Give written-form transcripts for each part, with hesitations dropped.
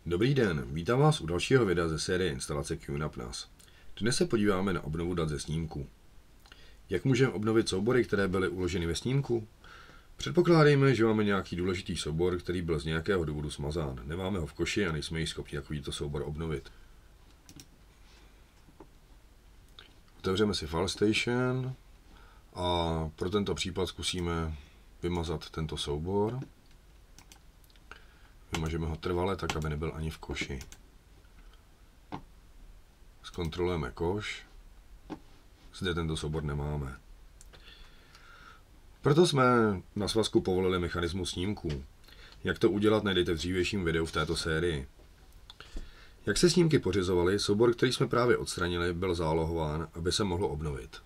Dobrý den, vítám vás u dalšího videa ze série instalace QNAP NAS. Dnes se podíváme na obnovu dat ze snímku. Jak můžeme obnovit soubory, které byly uloženy ve snímku? Předpokládejme, že máme nějaký důležitý soubor, který byl z nějakého důvodu smazán. Nemáme ho v koši a nejsme ji schopni takovýto soubor obnovit. Otevřeme si FileStation a pro tento případ zkusíme vymazat tento soubor. Vymažeme ho trvale, tak aby nebyl ani v koši. Zkontrolujeme koš. Zde tento soubor nemáme. Proto jsme na svazku povolili mechanismus snímků. Jak to udělat, najdete v dřívějším videu v této sérii. Jak se snímky pořizovaly, soubor, který jsme právě odstranili, byl zálohován, aby se mohlo obnovit.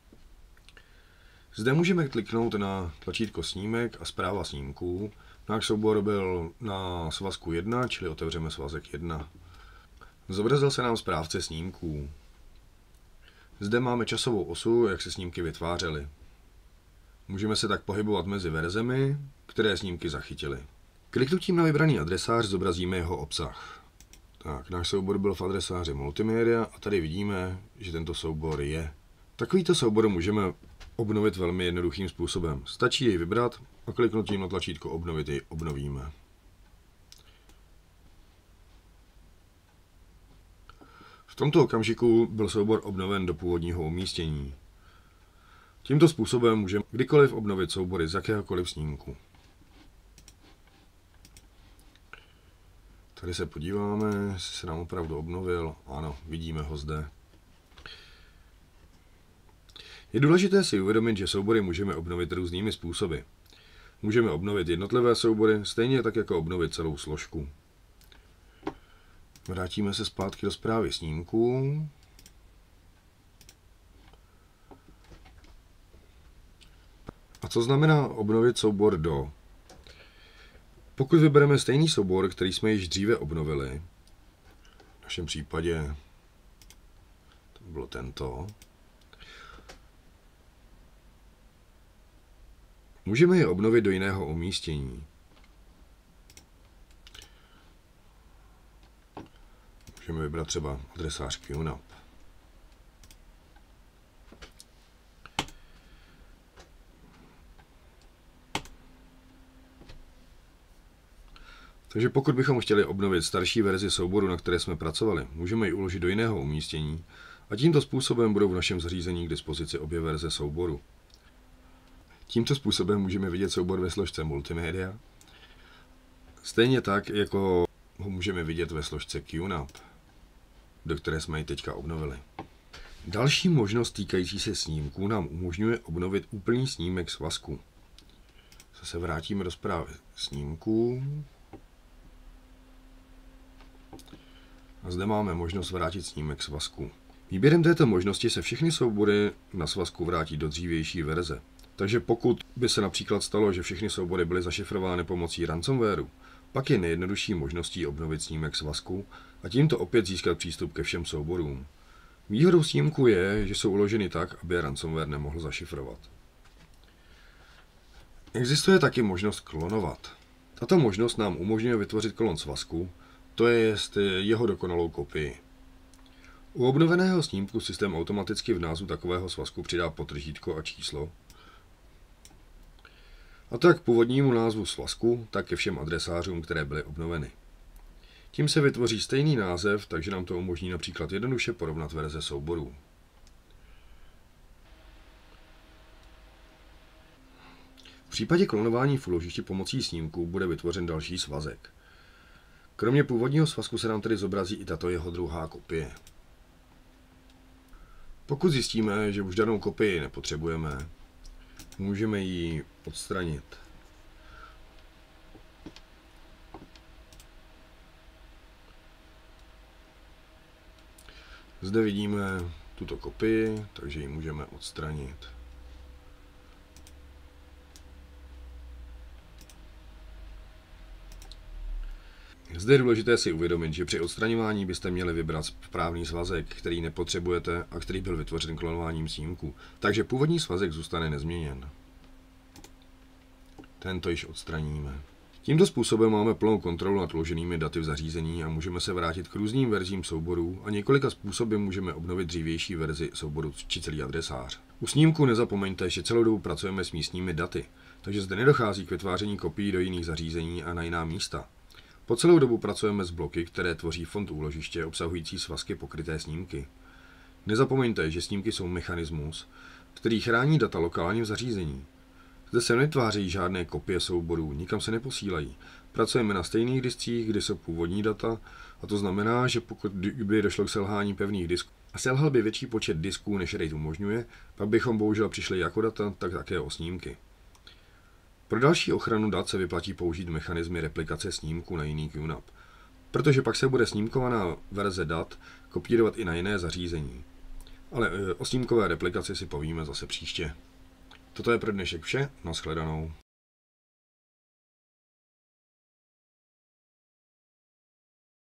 Zde můžeme kliknout na tlačítko snímek a zpráva snímků. Náš soubor byl na svazku 1, čili otevřeme svazek 1. Zobrazil se nám správce snímků. Zde máme časovou osu, jak se snímky vytvářely. Můžeme se tak pohybovat mezi verzemi, které snímky zachytily. Kliknutím na vybraný adresář zobrazíme jeho obsah. Tak, náš soubor byl v adresáři Multimedia a tady vidíme, že tento soubor je. Takovýto soubor můžeme obnovit velmi jednoduchým způsobem. Stačí jej vybrat a kliknutím na tlačítko obnovit jej obnovíme. V tomto okamžiku byl soubor obnoven do původního umístění. Tímto způsobem můžeme kdykoliv obnovit soubory z jakéhokoliv snímku. Tady se podíváme, jestli se nám opravdu obnovil. Ano, vidíme ho zde. Je důležité si uvědomit, že soubory můžeme obnovit různými způsoby. Můžeme obnovit jednotlivé soubory, stejně tak jako obnovit celou složku. Vrátíme se zpátky do zprávy snímků. A co znamená obnovit soubor do? Pokud vybereme stejný soubor, který jsme již dříve obnovili, v našem případě to bylo tento, můžeme je obnovit do jiného umístění. Můžeme vybrat třeba adresář QNAP. Takže pokud bychom chtěli obnovit starší verzi souboru, na které jsme pracovali, můžeme ji uložit do jiného umístění a tímto způsobem budou v našem zařízení k dispozici obě verze souboru. Tímto způsobem můžeme vidět soubor ve složce Multimedia, stejně tak, jako ho můžeme vidět ve složce QNAP, do které jsme ji teďka obnovili. Další možnost týkající se snímků nám umožňuje obnovit úplný snímek svazku. Zase vrátíme do zprávy snímků. A zde máme možnost vrátit snímek svazku. Výběrem této možnosti se všechny soubory na svazku vrátí do dřívější verze. Takže pokud by se například stalo, že všechny soubory byly zašifrovány pomocí ransomwareu, pak je nejjednodušší možností obnovit snímek svazku a tímto opět získat přístup ke všem souborům. Výhodou snímku je, že jsou uloženy tak, aby ransomware nemohl zašifrovat. Existuje taky možnost klonovat. Tato možnost nám umožňuje vytvořit klon svazku, to je jeho dokonalou kopii. U obnoveného snímku systém automaticky v názvu takového svazku přidá podtržítko a číslo, a to jak k původnímu názvu svazku, tak ke všem adresářům, které byly obnoveny. Tím se vytvoří stejný název, takže nám to umožní například jednoduše porovnat verze souborů. V případě klonování v úložišti pomocí snímku bude vytvořen další svazek. Kromě původního svazku se nám tedy zobrazí i tato jeho druhá kopie. Pokud zjistíme, že už danou kopii nepotřebujeme, můžeme ji odstranit. Zde vidíme tuto kopii, takže ji můžeme odstranit. Zde je důležité si uvědomit, že při odstraňování byste měli vybrat správný svazek, který nepotřebujete a který byl vytvořen klonováním snímku, takže původní svazek zůstane nezměněn. Tento již odstraníme. Tímto způsobem máme plnou kontrolu nad uloženými daty v zařízení a můžeme se vrátit k různým verzím souborů a několika způsoby můžeme obnovit dřívější verzi souboru či celý adresář. U snímku nezapomeňte, že celou dobu pracujeme s místními daty, takže zde nedochází k vytváření kopií do jiných zařízení a na jiná místa. Po celou dobu pracujeme s bloky, které tvoří fond úložiště obsahující svazky pokryté snímky. Nezapomeňte, že snímky jsou mechanismus, který chrání data lokálně v zařízení. Zde se nevytvářejí žádné kopie souborů, nikam se neposílají. Pracujeme na stejných discích, kde jsou původní data, a to znamená, že pokud by došlo k selhání pevných disků a selhal by větší počet disků, než RAID umožňuje, pak bychom bohužel přišli jako data, tak také o snímky. Pro další ochranu dat se vyplatí použít mechanismy replikace snímku na jiný QNAP, protože pak se bude snímkovaná verze dat kopírovat i na jiné zařízení. Ale o snímkové replikaci si povíme zase příště. Toto je pro dnešek vše, nashledanou.